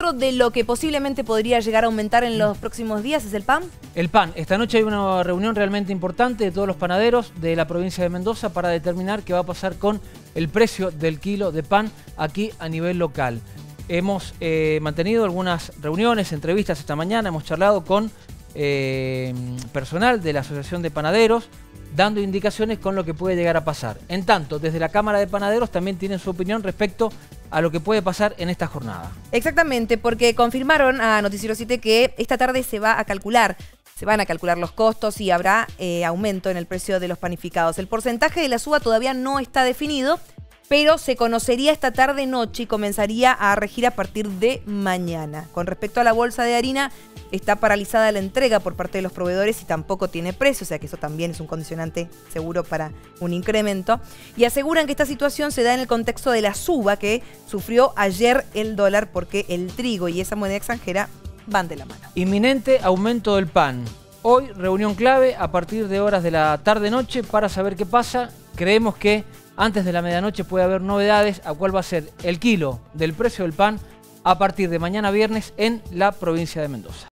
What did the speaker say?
otro de lo que posiblemente podría llegar a aumentar en los próximos días es el pan. El pan. Esta noche hay una reunión realmente importante de todos los panaderos de la provincia de Mendoza para determinar qué va a pasar con el precio del kilo de pan aquí a nivel local. Hemos mantenido algunas reuniones, entrevistas esta mañana, hemos charlado con personal de la Asociación de Panaderos, dando indicaciones con lo que puede llegar a pasar. En tanto, desde la Cámara de Panaderos también tienen su opinión respecto a lo que puede pasar en esta jornada. Exactamente, porque confirmaron a Noticiero 7 que esta tarde se van a calcular los costos y habrá aumento en el precio de los panificados. El porcentaje de la suba todavía no está definido, pero se conocería esta tarde-noche y comenzaría a regir a partir de mañana. Con respecto a la bolsa de harina, está paralizada la entrega por parte de los proveedores y tampoco tiene precio, o sea que eso también es un condicionante seguro para un incremento. Y aseguran que esta situación se da en el contexto de la suba que sufrió ayer el dólar, porque el trigo y esa moneda extranjera van de la mano. Inminente aumento del pan. Hoy reunión clave a partir de horas de la tarde-noche para saber qué pasa. Creemos que antes de la medianoche puede haber novedades a cuál va a ser el kilo del precio del pan a partir de mañana viernes en la provincia de Mendoza.